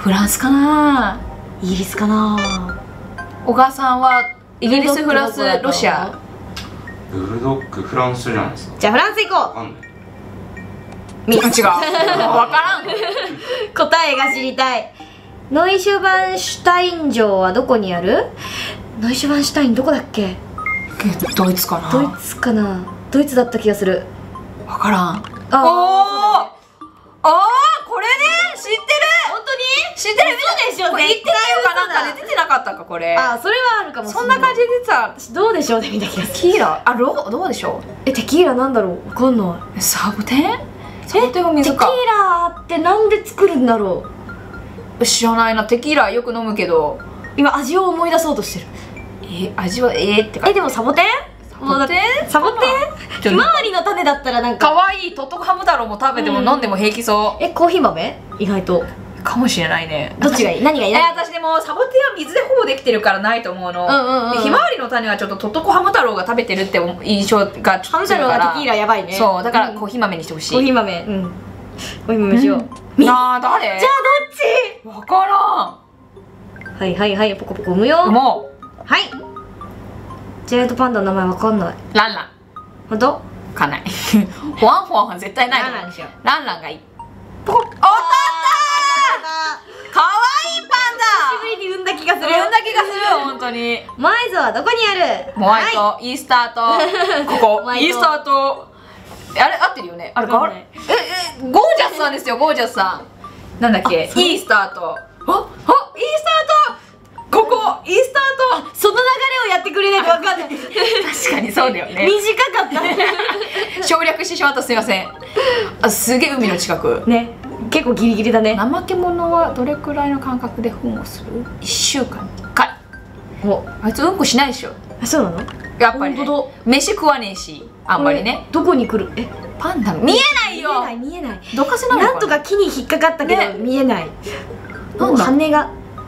フランスかな。 イギリスかな。 小川さんはイギリス、フランス、ロシア。 ブルドッグフランスじゃないですか。 じゃあフランス行こわかんない。 違う。分からん。 答えが知りたい。ノイシュバンシュタイン城はどこにある？ノイシュバンシュタインどこだっけ？ ドイツかな。 ドイツかな。ドイツだった気がする。 分からん。おお。これね、知ってる。 本当に？ 知ってる。 嘘でしょ。 これ言ってないのかなんかで出てなかったかこれ。 あ、それはあるかもしれない。 そんな感じで出てた。 私どうでしょうで見た気がする。 テキーラ、どうでしょう。 テキーラなんだろう。わかんない。 サボテン？サボテンが水か。 テキーラってなんで作るんだろう。知らないな。テキーラよく飲むけど。 今味を思い出そうとしてる。 味はって感じ。 でもサボテン？ サボテン？ サボテン？ひまわりの種だったらなんか可愛いトトコハム太郎も食べても飲んでも平気そう。 コーヒー豆？意外とかもしれないね。 どっちがいい？何がいい？ 私でもサボテンは水でほぼできてるからないと思うの。ひまわりの種はちょっとトトコハム太郎が食べてるって印象がちょっと強いから。 ハム太郎はテキーラやばいね。 そうだからコーヒー豆にしてほしい。 コーヒー豆。コーヒー豆しよう。 なあ誰？ じゃあどっち？ わからん。 はいはいはい、ポコポコ産むよ。 もうはい。ジャイアントパンダの名前わかんない。 ランラン。 ほんと？ わかんない。ホワンホワンは絶対ない。 ランランにしよう。 ランランがいい。 ポコッ。おっとったー。かわいいパンダ。 久しぶりに産んだ気がする。 産んだ気がする本当に。 モアイ像はどこにある？ モアイとイースターとここイースターとあれ合ってるよね。あれゴージャスさんですよ。ゴージャスさん。なんだっけ？イースターとイースターとここイースターとその流れをやってくれないとわかんない。 確かにそうだよね。 短かった省略してしまった。すいません。すげえ海の近くね。結構ギリギリだね。 怠け者はどれくらいの間隔で糞をする？1週間に1回。あいつうんこしないでしょ。 そうなの？ やっぱりね、飯食わねえしあんまりね。 どこに来る？ パンダ見えないよ。 見えない。 どかせなのかな。 なんとか木に引っかかったけど見えない。羽が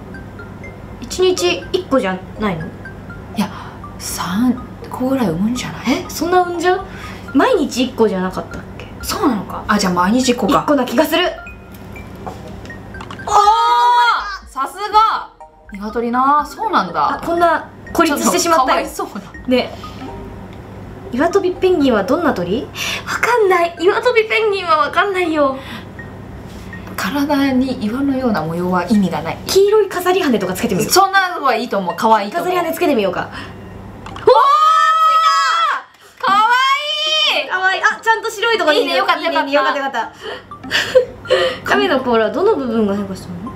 1日1個じゃないの？ いや3個ぐらい産むんじゃない？ そんな産んじゃう？毎日1個じゃなかったっけ？ そうなのか。あ、じゃあ毎日1個か。 1個な気がする。 おお、さすが鶏な。そうなんだ。 こんな孤立してしまったよ。 かわいそうだね。岩飛びペンギンはどんな鳥？わかんない。岩飛びペンギンはわかんないよ。 体に岩のような模様は意味がない。 黄色い飾り羽とかつけてみる。 そんなのはいいと思う。可愛いと思う。 飾り羽つけてみようか。 おお、かわいい。 かわいい。あ、ちゃんと白いところにいる。 いいね、よかったよかった。 よかったよかった。亀の甲羅はどの部分が変化したの？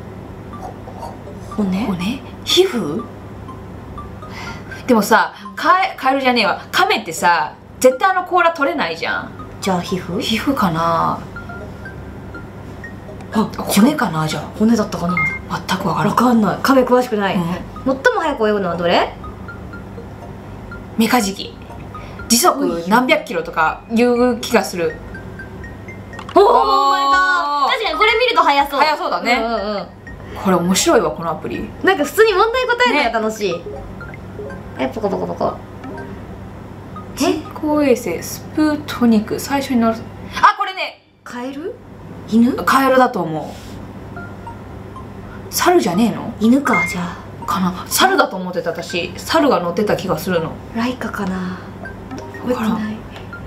骨？ 皮膚？でもさ、カエルじゃねえわ。亀ってさ、絶対甲羅取れないじゃん。 じゃあ皮膚？ 皮膚かな。骨かな。じゃあ骨だったかな。 全くわからん。 わかんない。亀詳しくない。最も早く泳ぐのはどれ？ メカジキ。時速何百キロとかいう気がする。 おお、生まれた。確かにこれ見ると速そう。 速そうだね。これ面白いわこのアプリ。 なんか普通に問題答えるのが楽しい。ポコポコポコ。 人工衛星スプートニク最初に乗る。あ、これね。 カエル？犬？ カエルだと思う。猿じゃねえの？ 犬か。じゃあかな。猿だと思ってた。私猿が乗ってた気がするの。 ライカかな。覚えてない。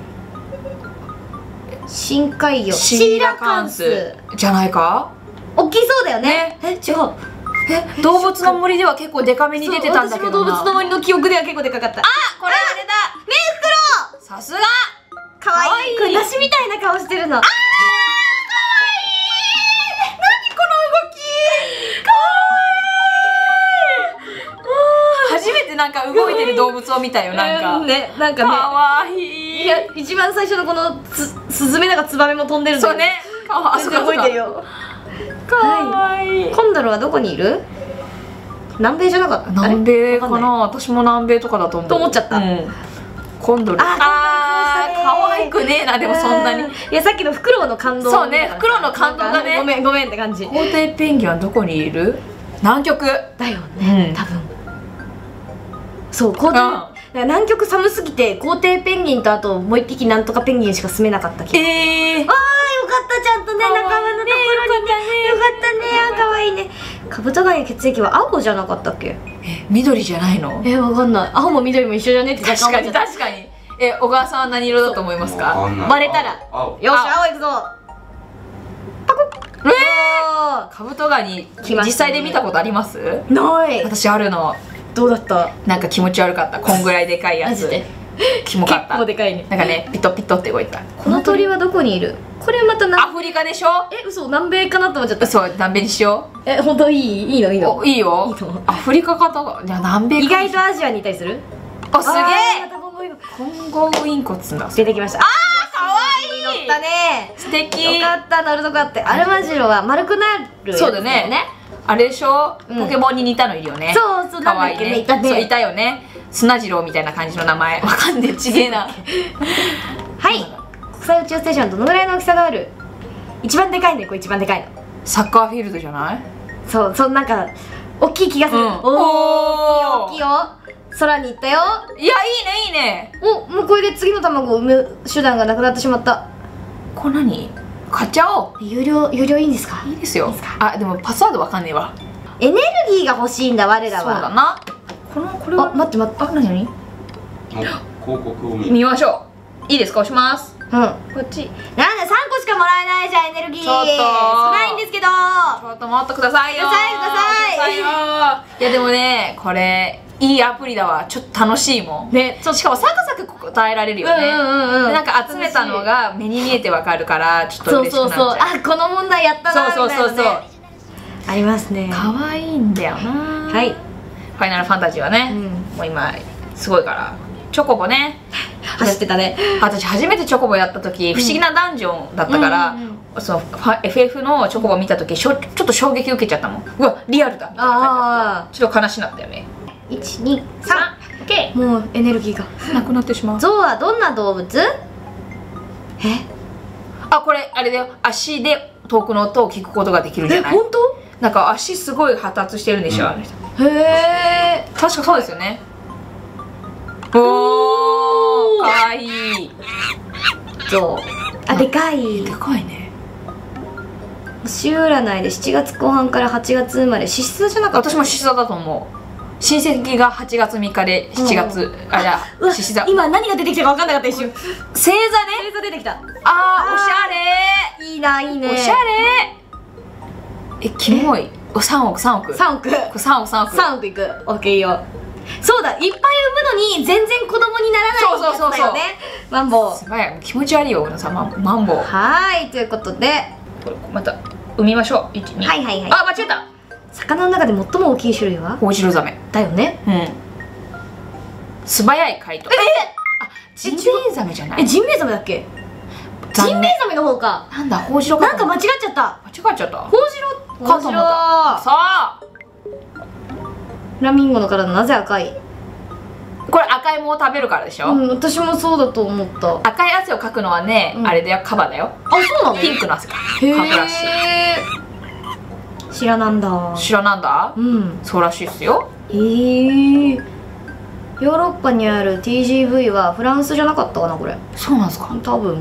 深海魚シーラカンスじゃないか。 大きそうだよね。違う。 動物の森では結構デカめに出てたんだけどな。 私も動物の森の記憶では結構でかかった。あ、 これあれだ。 メンフクロウ。 さすが。 かわいい。これ梨みたいな顔してるの。あー、かわいい。何この動き。かわいい。初めてなんか動いてる動物を見たよ。なんかね、なんかね。 かわいい。 いや、一番最初のこのスズメなんかツバメも飛んでるんだよ。 そうね。 あそこ動いてるよ。 かわいい。 コンドルはどこにいる？南米じゃなかった？ 南米かな。私も南米とかだと思う。 と思っちゃった。 コンドル。ああ、可愛くねえな。でもそんなに。 いや、さっきのフクロウの感動。 そうね、フクロウの感動がね。 ごめんごめんって感じ。 皇帝ペンギンはどこにいる？南極だよね。多分。そう、皇帝。南極寒すぎて皇帝ペンギンとあともう一匹なんとかペンギンしか住めなかった気が。ああ、よかった。ちゃんとね、仲間のところにね。よかったね。かわいいカブトガニの血液は青じゃなかったっけ？ 緑じゃないの？ わかんない。青も緑も一緒じゃねって確かに確かに。小川さんは何色だと思いますか？ バレたら。よし、青いくぞ。パコッ。 カブトガニ実際で見たことあります？ ない。 私あるの。 どうだった？ なんか気持ち悪かった。こんぐらいでかいやつ。キモかった。 結構でかいね。 なんかね、ピトピトって動いた。 この鳥はどこにいる？これまたアフリカでしょ？ 嘘、南米かなって思っちゃった。 そう、南米にしよう。 本当いいの？いいよ。 アフリカかと、いや南米。 意外とアジアにいたりする？ すげえ。コンゴウインコっつんだ。 出てきました。 あー、かわいい。 乗ったね。 素敵。 よかった、乗るとこあって。アルマジロは丸くなるやつだよね。 そうだね。あれでしょ？ポケモンに似たのいるよね。 そうそう、 かわいいね。そう、いたよね。砂次郎みたいな感じの名前。わかんねえ、ちげえな。 はい。国際宇宙ステーションどのぐらいの大きさがある？一番でかいね、これ一番でかいの。 サッカーフィールドじゃない？ そう、なんか大きい気がする。大きいよ。空に行ったよ。 いや、いいね。 もうこれで次の卵を産む手段がなくなってしまった。 これ何？買っちゃおう。 有料いいんですか？ いいですよ。あ、でもパスワードわかんねえわ。 エネルギーが欲しいんだ、我らは。そうだな。これは待って。 あ、何？ 広告を見ましょう。いいですか？押します。 こっち。なんだ、3個しかもらえないじゃん、エネルギー。 ちょっと少ないんですけど。 ちょっと待ってくださいよ。くださいよ。いやでもね、これいいアプリだわ。ちょっと楽しいもんね。しかもサクサク答えられるよね。なんか集めたのが目に見えてわかるから、ちょっと嬉しくなっちゃう。 あ、この問題やったな。 そうありますね。 可愛いんだよな。はい。ファイナルファンタジーはね、もう今すごいから。チョコボね、 走ってたね。 私初めてチョコボやった時、不思議なダンジョンだったから、そのFF のチョコボ見た時ちょっと衝撃受けちゃったもん。うわ、リアルだみたいな感じだった。ちょっと悲しなったよね。 1、2、3。もうエネルギーがなくなってしまう。 ゾウはどんな動物？ あ、これあれだよ。足で遠くの音を聞くことができるんじゃない？ 本当？ なんか足すごい発達してるんでしょ、あの人。 へえ。 確かそうですよね。おー、かわいい。 ゾウ。あ、でかい。 でかいね。 星占いで7月後半から8月生まれ、獅子座じゃなかった？ 私も獅子座だと思う。親戚が8月3日で7月、あ、じゃあ獅子座。 今何が出てきたか分かんなかった一瞬。 星座ね。 星座出てきた。 あー、おしゃれ。 いいな、いいね。 おしゃれ。キモい。3億。3億いく。 オッケー、いいよ。そうだ、いっぱい産むのに全然子供にならないやつだよね。マンボウ。 すごい、気持ち悪いよ、うなさん、マンボウ。 はい、ということでこれまた産みましょう。1、2。 はい。 あ、間違えた。 魚の中で最も大きい種類はホウジロザメだよね。 素早い回答。あ、ジンベエザメじゃない？ ジンベエザメだっけ？ジンベエザメの方か。 なんだ、ホウジロか。 なんか間違っちゃった。 ホウジロかと思った。さあ、 フラミンゴの体なぜ赤い？ これ赤いものを食べるからでしょ。 私もそうだと思った。 赤い汗をかくのはね、あれだよ、カバだよ。 あ、そうなの？ ピンクの汗かくらしい。 知らなんだ。 そうらしいっすよ。 ヨーロッパにある TGV はフランスじゃなかったかな、これ。 そうなんですか？ 多分。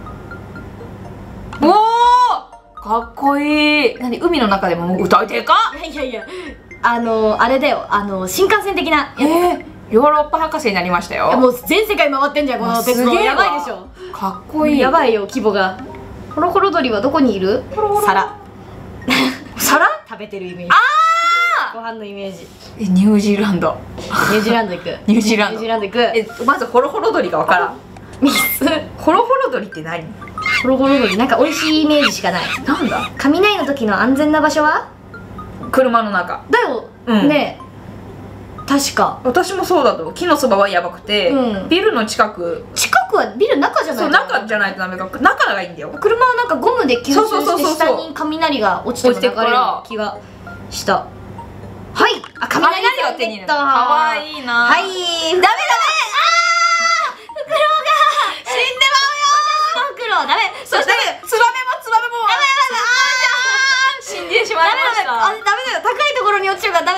おお、かっこいい。何、海の中でも歌いてえか？ いやあれだよ、新幹線的な。 ヨーロッパ博士になりましたよ。 もう全世界回ってんじゃん、この鉄道。やばいでしょ。 かっこいい。 やばいよ、規模が。ホロホロ鳥はどこにいる？皿食べてるイメージ。ご飯のイメージ。 ニュージーランド行く。 ニュージーランド行く。まずホロホロ鳥がわからん。ホロホロ鳥って何？ ホロホロ鳥、なんか美味しいイメージしかない。 なんだ？ 雷の時の安全な場所は？ 車の中だよね。確か私もそうだと。木のそばはやばくて、ビルの近くはビルの中じゃない？ そう、中じゃないとダメか。中がいいんだよ。 車はなんかゴムで吸収して下に雷が落ちても流れる気がした。はい、あ、雷を手に入れた。かわいいな。 はい、ダメ。フクロウが死んでまうよ。フクロウダメ。 そしてツバメも死んでしまいました。 ダメだよ、高いところに落ちるからダメ。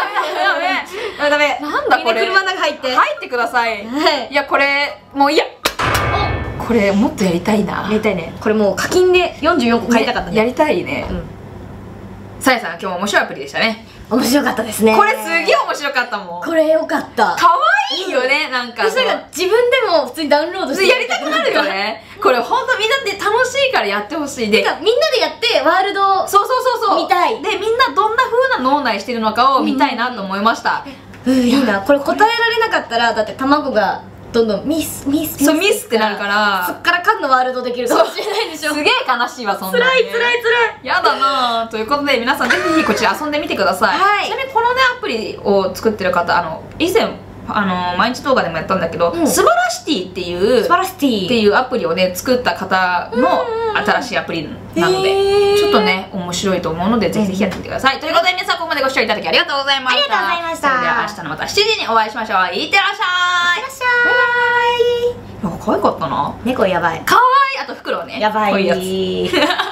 なんだこれ。 車の中入ってください。いや、これもういや、これもっとやりたいな。 やりたいね。これもう課金で44個買いたかったね。 やりたいね。ささやさん今日も面白いアプリでしたね。 面白かったですね。 これすげえ面白かったもん。 これよかった。 可愛いよね、なんか。 そしたら自分でも普通にダウンロードしてやりたくなるよね。これほんとみんなで楽しいからやってほしい。で、 みんなでやってワールド見たい。 で、みんなどんな風な脳内してるのかを見たいなと思いました。 いいな。これ答えられなかったら、だって卵がどんどんミスってなるから、 そっから缶のワールドできるかもしれないでしょ。 すげえ悲しいわ、そんなつらい。 やだなぁ。ということで皆さんぜひこちら遊んでみてください。 はい。 ちなみにこのねアプリを作ってる方、以前毎日動画でもやったんだけど、スバラシティっていうアプリをね作った方の新しいアプリなので、ちょっとね面白いと思うのでぜひぜひやってみてください。ということで皆さんここまでご視聴いただきありがとうございました。 ありがとうございました。 それでは明日のまた7時にお会いしましょう。いってらっしゃい。 いってらっしゃい。 可愛かったな。 猫やばい。 可愛い。あとフクロウね。 やばい。 こういうやつ